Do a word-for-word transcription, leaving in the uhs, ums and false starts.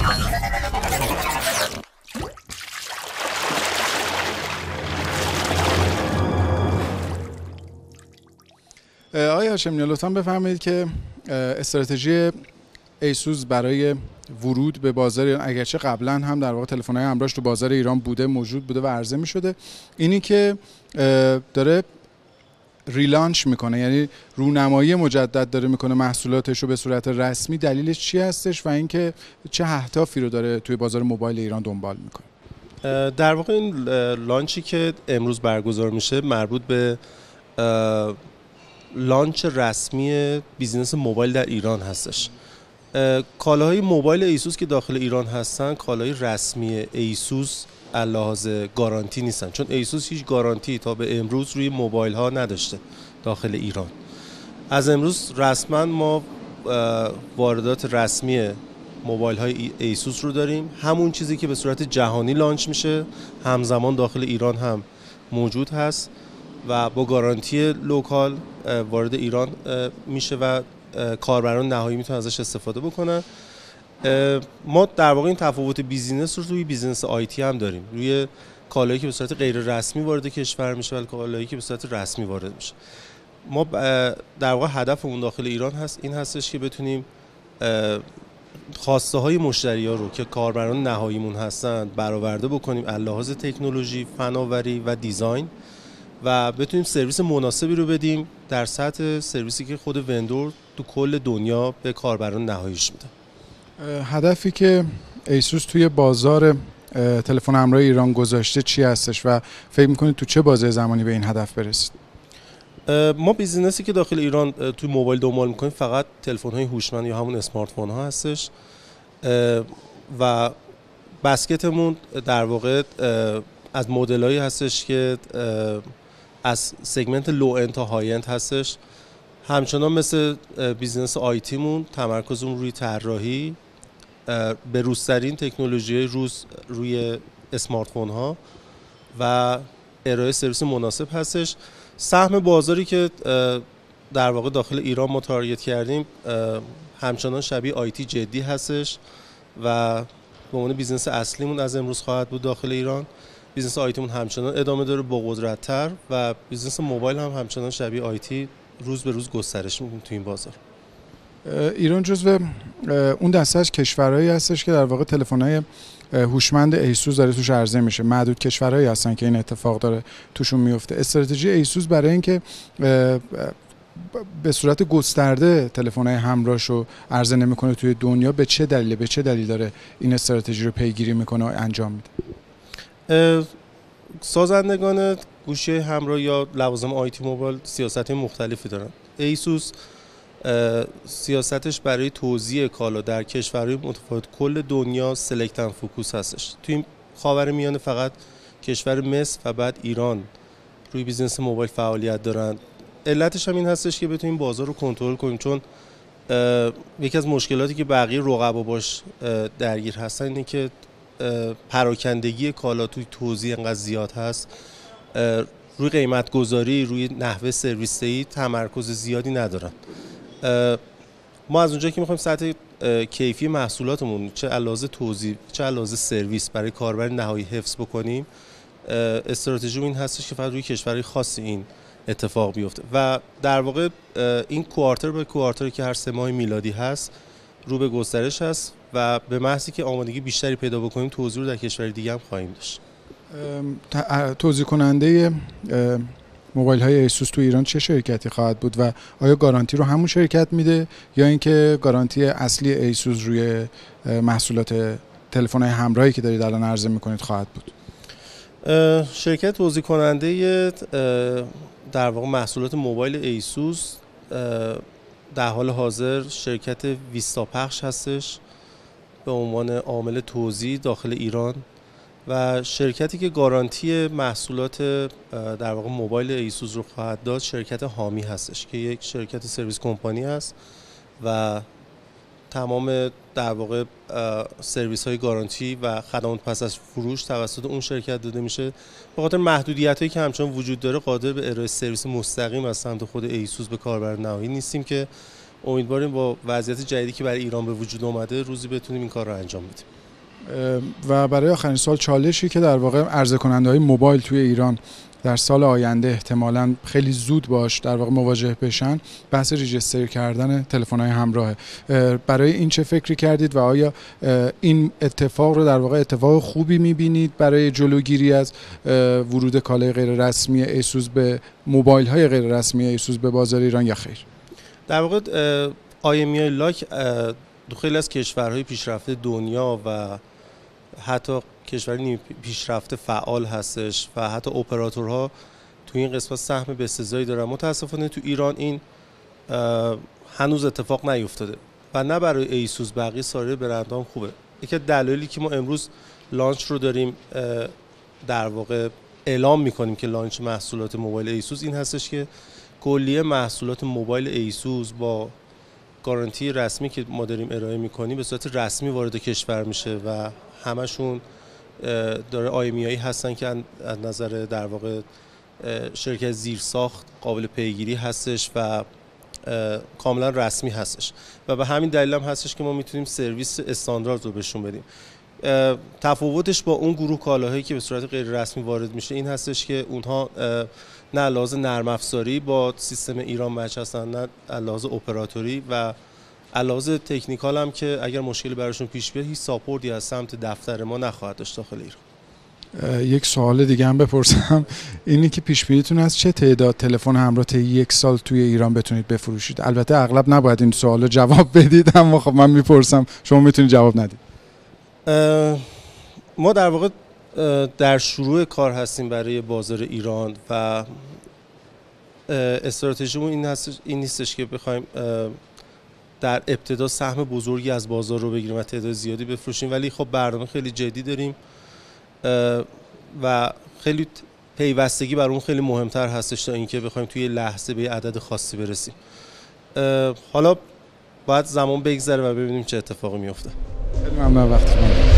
آقای هاشمیان لطفاً بفرمایید که استراتژی ایسوس برای ورود به بازار ایران، اگرچه قبلا هم در واقع تلفن‌های همراهش تو بازار ایران بوده، موجود بوده و عرضه می‌شده، اینی که داره ریلانچ میکنه، یعنی رونمایی مجدد داره میکنه محصولاتش رو به صورت رسمی، دلیلش چی هستش و اینکه چه اهدافی رو داره توی بازار موبایل ایران دنبال میکنه؟ در واقع این لانچی که امروز برگزار میشه مربوط به لانچ رسمی بیزینس موبایل در ایران هستش. کالاهای موبایل ایسوس که داخل ایران هستن کالای رسمی ایسوس لحاظ گارانتی نیستن، چون ایسوس هیچ گارانتی تا به امروز روی موبایل ها نداشته داخل ایران. از امروز رسما ما واردات رسمی موبایل های ایسوس رو داریم، همون چیزی که به صورت جهانی لانچ میشه همزمان داخل ایران هم موجود هست و با گارانتی لوکال وارد ایران میشه و کاربران نهایی میتونن ازش استفاده بکنن. ما در واقع این تفاوت بیزینس رو روی بیزینس آیتی هم داریم، روی کالایی که به صورت غیر رسمی وارد کشور میشه و کالایی که به صورت رسمی وارد میشه. ما در واقع هدفمون داخل ایران هست این هستش که بتونیم خواسته های مشتری ها رو که کاربران نهاییمون هستن برآورده بکنیم از لحاظ تکنولوژی، فناوری و دیزاین و بتونیم سرویس مناسبی رو بدیم در سطح سرویسی که خود وندور تو کل دنیا به کاربران نهاییش میده. هدفی که ایسوس توی بازار تلفن همراه ایران گذاشته چی هستش و فکر میکنید تو چه بازه زمانی به این هدف برسید؟ ما بیزینسی که داخل ایران توی موبایل دنبال میکنیم فقط تلفن های هوشمند یا همون اسمارت فون ها هستش و بسکتمون در واقع از مدلایی هستش که از سگمنت لو اند تا های اند هستش. همچنان مثل بیزینس آیتیمون تمرکزمون روی طراحی به روزترین تکنولوژی روز روی اسمارت فون ها و ارائه سرویس مناسب هستش. سهم بازاری که در واقع داخل ایران ما تارگت کردیم همچنان شبیه آیتی جدی هستش و به عنوان بیزنس اصلیمون از امروز خواهد بود داخل ایران. بیزنس آیتیمون همچنان ادامه داره با قدرت‌تر و بیزنس موبایل هم همچنان شبیه آیتی روز به روز گسترش می‌کنه تو این بازار. ایران جزو اون دسته از کشورهایی هستش که در واقع تلفن‌های هوشمند ایسوس داره توش عرضه میشه. معدود کشورهایی هستن که این اتفاق داره توشون میفته. استراتژی ایسوس برای اینکه به صورت گسترده تلفن‌های همراهشو عرضه نمیکنه توی دنیا به چه دلیل به چه دلیل داره این استراتژی رو پیگیری میکنه و انجام میده؟ سازندگان گوشی همراه یا لوازم آیتی موبایل سیاست مختلفی دارن. ایسوس سیاستش برای توزیع کالا در کشورهای متفاوت کل دنیا سلکت اند فوکوس هستش. توی این خاورمیانه فقط کشور مصر و بعد ایران روی بیزنس موبایل فعالیت دارن. علتش هم این هستش که بتونیم بازار رو کنترل کنیم، چون یکی از مشکلاتی که بقیه رقبا باش درگیر هستن اینه که پراکندگی کالا توی توزیع انقدر زیاد هست، روی قیمت گذاری، روی نحوه سرویس دهی تمرکز زیادی ندارن. ما از اونجایی که میخوایم سطح کیفی محصولاتمون چه علاوه توزیع چه علاوه سرویس برای کاربر نهایی حفظ بکنیم، استراتژی این هستش که فقط روی کشورهای خاصی این اتفاق بیفته و در واقع این کوارتر به کوارتری که هر سه ماه میلادی هست رو به گسترش هست و به محضی که آمادگی بیشتری پیدا بکنیم توزیع رو در کشور دیگه هم خواهیم داشت. توزیع کننده موبایل های ایسوس تو ایران چه شرکتی خواهد بود و آیا گارانتی رو همون شرکت میده یا اینکه گارانتی اصلی ایسوس روی محصولات تلفن های همراهی که دارید الان عرضه میکنید خواهد بود؟ شرکت توزیع کننده در واقع محصولات موبایل ایسوس در حال حاضر شرکت ویستا پخش هستش به عنوان عامل توزیع داخل ایران و شرکتی که گارانتی محصولات در واقع موبایل ایسوس رو خواهد داد شرکت هامی هستش که یک شرکت سرویس کمپانی هست و تمام در واقع سرویس های گارانتی و خدمات پس از فروش توسط اون شرکت داده میشه. به خاطر محدودیت هایی که همچنان وجود داره قادر به ارائه سرویس مستقیم از سمت خود ایسوس به کاربر نهایی نیستیم که امیدواریم با وضعیت جدیدی که برای ایران به وجود اومده روزی بتونیم این کار رو انجام بدیم. و برای آخرین سال چالشی که در واقع عرضه کننده‌های موبایل توی ایران در سال آینده احتمالاً خیلی زود باش در واقع مواجه بشن، بحث ریجستر کردن تلفن‌های همراهه. برای این چه فکری کردید و آیا این اتفاق رو در واقع اتفاق خوبی می‌بینید برای جلوگیری از ورود کالای غیر رسمی ایسوس به موبایل‌های غیر رسمی ایسوس به بازار ایران یا خیر؟ در واقع آی ام ای آی لاک تو خیلی از کشورهای پیشرفته دنیا و حتی کشورهای پیشرفته فعال هستش و حتی اپراتورها تو این قسمت سهم بسزایی دارن. متاسفانه تو ایران این هنوز اتفاق نیفتاده و نه برای ایسوس، بقیه سایر برندام خوبه. یکی از دلایلی که ما امروز لانچ رو داریم در واقع اعلام میکنیم که لانچ محصولات موبایل ایسوس این هستش که کلیه محصولات موبایل ایسوس با گارانتی رسمی که ما داریم ارائه میکنیم به صورت رسمی وارد کشور میشه و همشون داره آی ام ای آی هستن که از نظر در واقع شرکت زیرساخت قابل پیگیری هستش و کاملا رسمی هستش و به همین دلیل هم هستش که ما میتونیم سرویس استاندارد رو بهشون بدیم. تفاوتش با اون گروه کالاهایی که به صورت غیر رسمی وارد میشه این هستش که اونها نه لحاظ نرم افزاری با سیستم ایران مچ هستن، نه لحاظ اپراتوری و لحاظ تکنیکال هم که اگر مشکلی براشون پیش بیاد هیچ ساپورتی از سمت دفتر ما نخواهد داشت داخل ایران. یک سوال دیگه هم بپرسم، اینی که پیش بینیتون از چه تعداد تلفن همراه طی یک سال توی ایران بتونید بفروشید؟ البته اغلب نباید این سوالو جواب بدید، اما خب من میپرسم شما میتونید جواب ندید. ما در واقع در شروع کار هستیم برای بازار ایران و استراتژیمون این هست این نیستش که بخوایم در ابتدا سهم بزرگی از بازار رو بگیریم و تعداد زیادی بفروشیم، ولی خب برنامه خیلی جدی داریم و خیلی پیوستگی بر اون خیلی مهمتر هستش تا اینکه بخوایم توی لحظه به عدد خاصی برسیم. حالا باید زمان بگذره و ببینیم چه اتفاقی میفته. خیلی ممنون وقتتون.